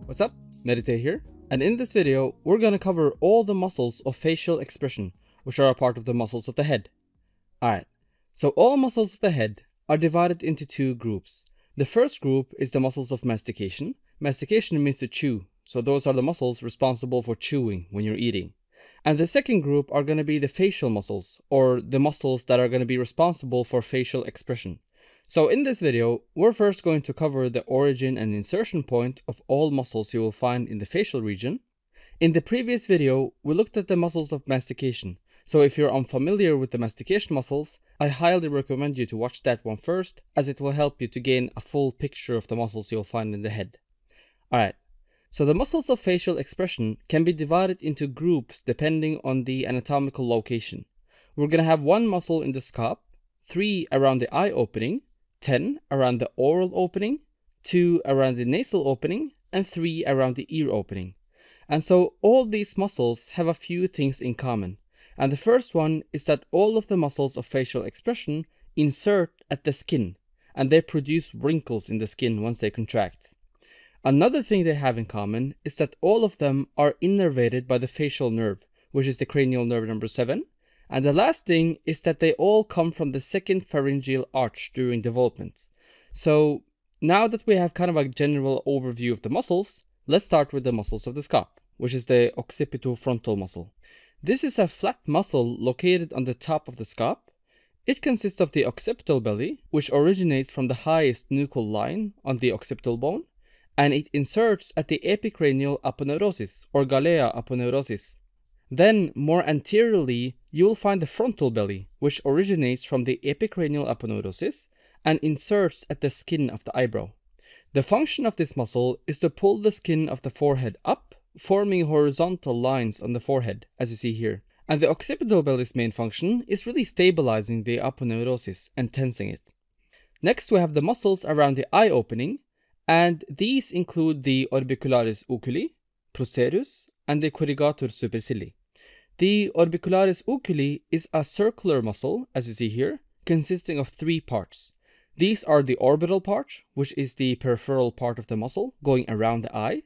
What's up? Meditate here, and in this video we're going to cover all the muscles of facial expression which are a part of the muscles of the head. Alright, so all muscles of the head are divided into two groups. The first group is the muscles of mastication. Mastication means to chew, so those are the muscles responsible for chewing when you're eating. And the second group are going to be the facial muscles, or the muscles that are going to be responsible for facial expression. So in this video, we're first going to cover the origin and insertion point of all muscles you will find in the facial region. In the previous video, we looked at the muscles of mastication. So if you're unfamiliar with the mastication muscles, I highly recommend you to watch that one first, as it will help you to gain a full picture of the muscles you'll find in the head. Alright, so the muscles of facial expression can be divided into groups depending on the anatomical location. We're going to have one muscle in the scalp, 3 around the eye opening, 10 around the oral opening, 2 around the nasal opening, and 3 around the ear opening. And so all these muscles have a few things in common. And the first one is that all of the muscles of facial expression insert at the skin, and they produce wrinkles in the skin once they contract. Another thing they have in common is that all of them are innervated by the facial nerve, which is the cranial nerve number 7. And the last thing is that they all come from the second pharyngeal arch during development. So now that we have kind of a general overview of the muscles, let's start with the muscles of the scalp, which is the Occipitofrontal muscle. This is a flat muscle located on the top of the scalp. It consists of the occipital belly, which originates from the highest nuchal line on the occipital bone, and it inserts at the epicranial aponeurosis or Galea aponeurosis. Then, more anteriorly, you will find the frontal belly, which originates from the epicranial aponeurosis and inserts at the skin of the eyebrow. The function of this muscle is to pull the skin of the forehead up, forming horizontal lines on the forehead, as you see here. And the occipital belly's main function is really stabilizing the aponeurosis and tensing it. Next, we have the muscles around the eye opening, and these include the orbicularis oculi, procerus, and the corrugator supercilii. The orbicularis oculi is a circular muscle, as you see here, consisting of 3 parts. These are the orbital part, which is the peripheral part of the muscle going around the eye,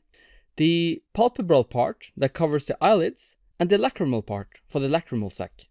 the palpebral part that covers the eyelids, and the lacrimal part for the lacrimal sac.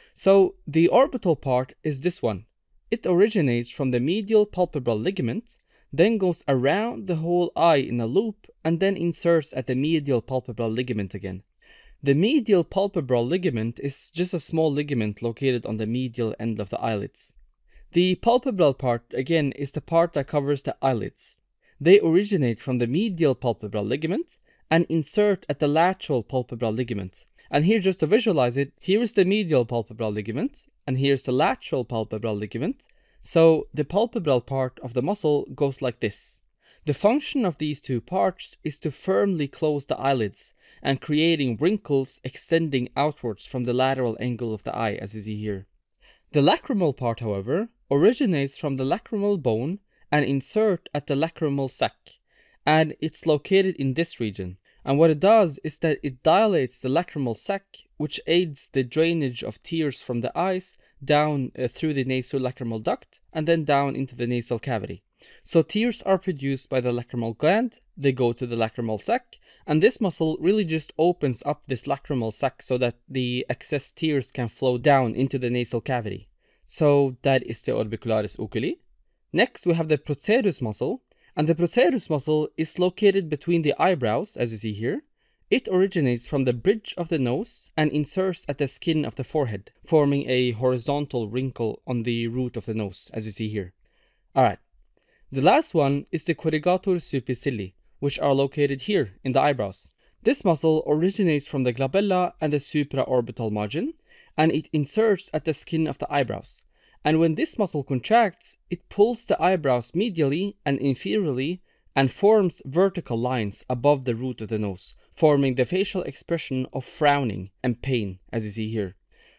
So the orbital part is this one. It originates from the medial palpebral ligament, then goes around the whole eye in a loop, and then inserts at the medial palpebral ligament again. The medial palpebral ligament is just a small ligament located on the medial end of the eyelids. The palpebral part, again, is the part that covers the eyelids. They originate from the medial palpebral ligament and insert at the lateral palpebral ligament. And here, just to visualize it, here is the medial palpebral ligament, and here's the lateral palpebral ligament. So the palpebral part of the muscle goes like this. The function of these 2 parts is to firmly close the eyelids and creating wrinkles extending outwards from the lateral angle of the eye, as you see here. The lacrimal part, however, originates from the lacrimal bone and insert at the lacrimal sac, and it's located in this region. And what it does is that it dilates the lacrimal sac, which aids the drainage of tears from the eyes down through the nasolacrimal duct and then down into the nasal cavity. So tears are produced by the lacrimal gland, they go to the lacrimal sac, and this muscle really just opens up this lacrimal sac so that the excess tears can flow down into the nasal cavity. So that is the orbicularis oculi. Next, we have the procerus muscle, and the procerus muscle is located between the eyebrows, as you see here. It originates from the bridge of the nose and inserts at the skin of the forehead, forming a horizontal wrinkle on the root of the nose, as you see here. Alright. The last one is the corrugator supercilii, which are located here in the eyebrows. This muscle originates from the glabella and the supraorbital margin, and it inserts at the skin of the eyebrows. And when this muscle contracts, it pulls the eyebrows medially and inferiorly and forms vertical lines above the root of the nose, forming the facial expression of frowning and pain, as you see here.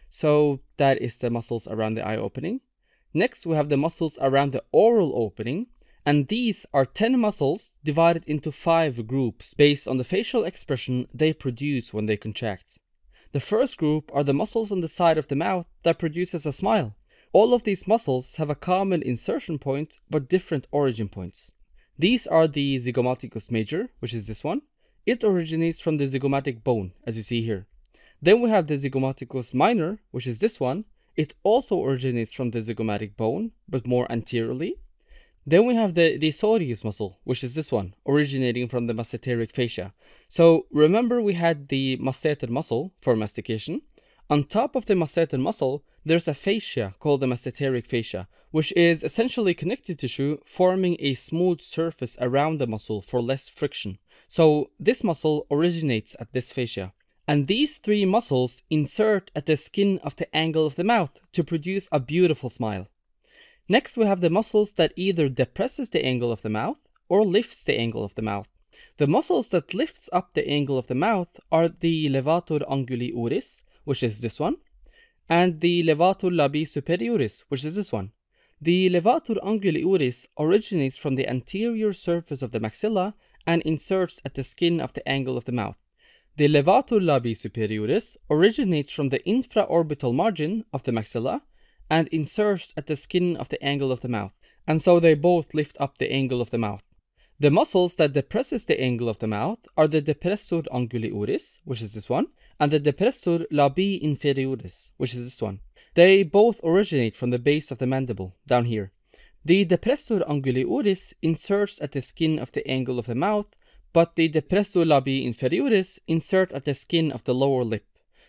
So that is the muscles around the eye opening. Next, we have the muscles around the oral opening, and these are 10 muscles divided into 5 groups based on the facial expression they produce when they contract. The first group are the muscles on the side of the mouth that produces a smile. All of these muscles have a common insertion point but different origin points. These are the zygomaticus major, which is this one. It originates from the zygomatic bone, as you see here. Then we have the zygomaticus minor, which is this one. It also originates from the zygomatic bone, but more anteriorly. Then we have the soleus muscle, which is this one, originating from the masseteric fascia. So remember we had the masseter muscle for mastication. On top of the masseter muscle, there's a fascia called the masseteric fascia, which is essentially connective tissue forming a smooth surface around the muscle for less friction. So this muscle originates at this fascia. And these three muscles insert at the skin of the angle of the mouth to produce a beautiful smile. Next, we have the muscles that either depresses the angle of the mouth or lifts the angle of the mouth. The muscles that lifts up the angle of the mouth are the levator anguli oris, which is this one, and the levator labii superioris, which is this one. The levator anguli oris originates from the anterior surface of the maxilla and inserts at the skin of the angle of the mouth. The levator labii superioris originates from the infraorbital margin of the maxilla and inserts at the skin of the angle of the mouth, and so they both lift up the angle of the mouth. The muscles that depresses the angle of the mouth are the depressor anguli oris, which is this one, and the depressor labii inferioris, which is this one. They both originate from the base of the mandible, down here. The depressor anguli oris inserts at the skin of the angle of the mouth, but the depressor labii inferioris insert at the skin of the lower lip.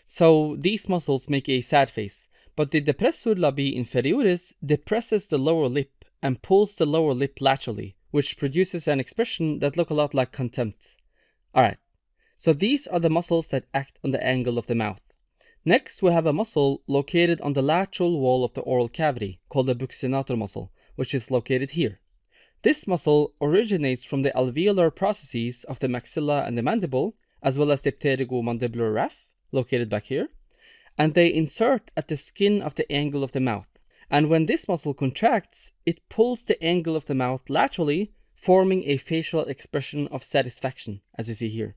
So these muscles make a sad face. But the depressor labii inferioris depresses the lower lip and pulls the lower lip laterally, which produces an expression that looks a lot like contempt. Alright, so these are the muscles that act on the angle of the mouth. Next, we have a muscle located on the lateral wall of the oral cavity, called the buccinator muscle, which is located here. This muscle originates from the alveolar processes of the maxilla and the mandible, as well as the pterygomandibular raphe, located back here. And they insert at the skin of the angle of the mouth. And when this muscle contracts, it pulls the angle of the mouth laterally, forming a facial expression of satisfaction, as you see here.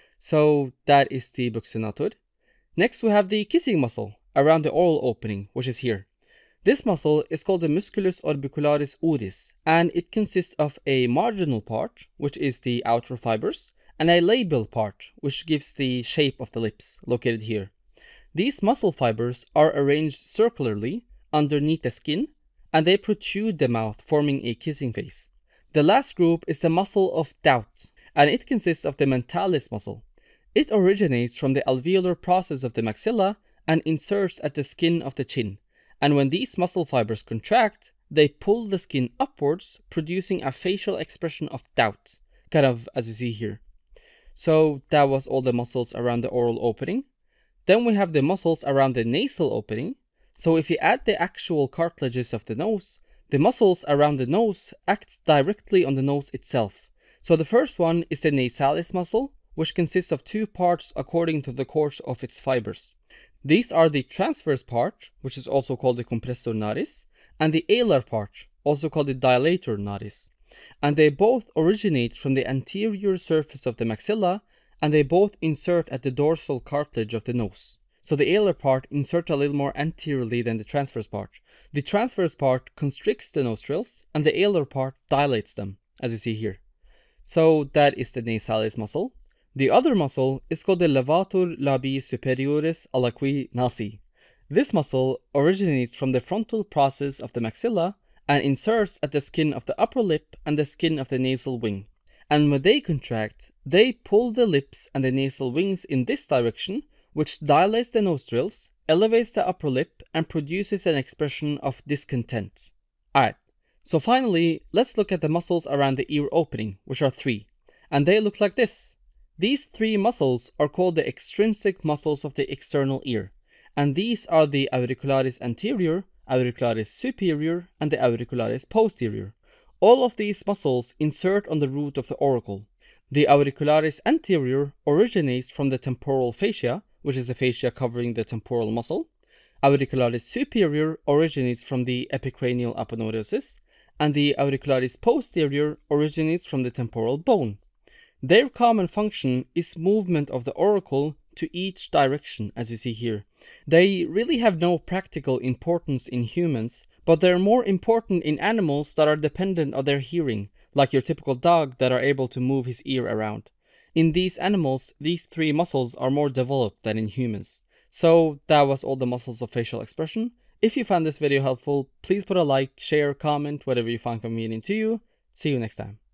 So that is the buccinator. Next, we have the kissing muscle around the oral opening, which is here. This muscle is called the Musculus orbicularis oris, and it consists of a marginal part, which is the outer fibers, and a labial part, which gives the shape of the lips, located here. These muscle fibers are arranged circularly underneath the skin, and they protrude the mouth, forming a kissing face. The last group is the muscle of doubt, and it consists of the Nchalis muscle. It originates from the alveolar process of the maxilla and inserts at the skin of the chin. And when these muscle fibers contract, they pull the skin upwards, producing a facial expression of doubt, kind of as you see here. So that was all the muscles around the oral opening. Then we have the muscles around the nasal opening. So if you add the actual cartilages of the nose, the muscles around the nose act directly on the nose itself. So the first one is the Nuchalis muscle, which consists of two parts according to the course of its fibers. These are the transverse part, which is also called the compressor naris, and the alar part, also called the dilator naris. And they both originate from the anterior surface of the maxilla, and they both insert at the dorsal cartilage of the nose. So the alar part inserts a little more anteriorly than the transverse part. The transverse part constricts the nostrils, and the alar part dilates them, as you see here. So that is the Nuchalis muscle. The other muscle is called the levator labii superioris alaqui nasi. This muscle originates from the frontal process of the maxilla and inserts at the skin of the upper lip and the skin of the nasal wing. And when they contract, they pull the lips and the nasal wings in this direction, which dilates the nostrils, elevates the upper lip, and produces an expression of discontent. Alright, so finally, let's look at the muscles around the ear opening, which are three. And they look like this. These three muscles are called the extrinsic muscles of the external ear. And these are the auricularis anterior, auricularis superior, and the auricularis posterior. All of these muscles insert on the root of the auricle. The auricularis anterior originates from the temporal fascia, which is the fascia covering the temporal muscle. Auricularis superior originates from the epicranial aponeurosis, and the auricularis posterior originates from the temporal bone. Their common function is movement of the auricle to each direction, as you see here. They really have no practical importance in humans, but they're more important in animals that are dependent on their hearing, like your typical dog that are able to move his ear around. In these animals, these three muscles are more developed than in humans. So that was all the muscles of facial expression. If you found this video helpful, please put a like, share, comment, whatever you find convenient to you. See you next time.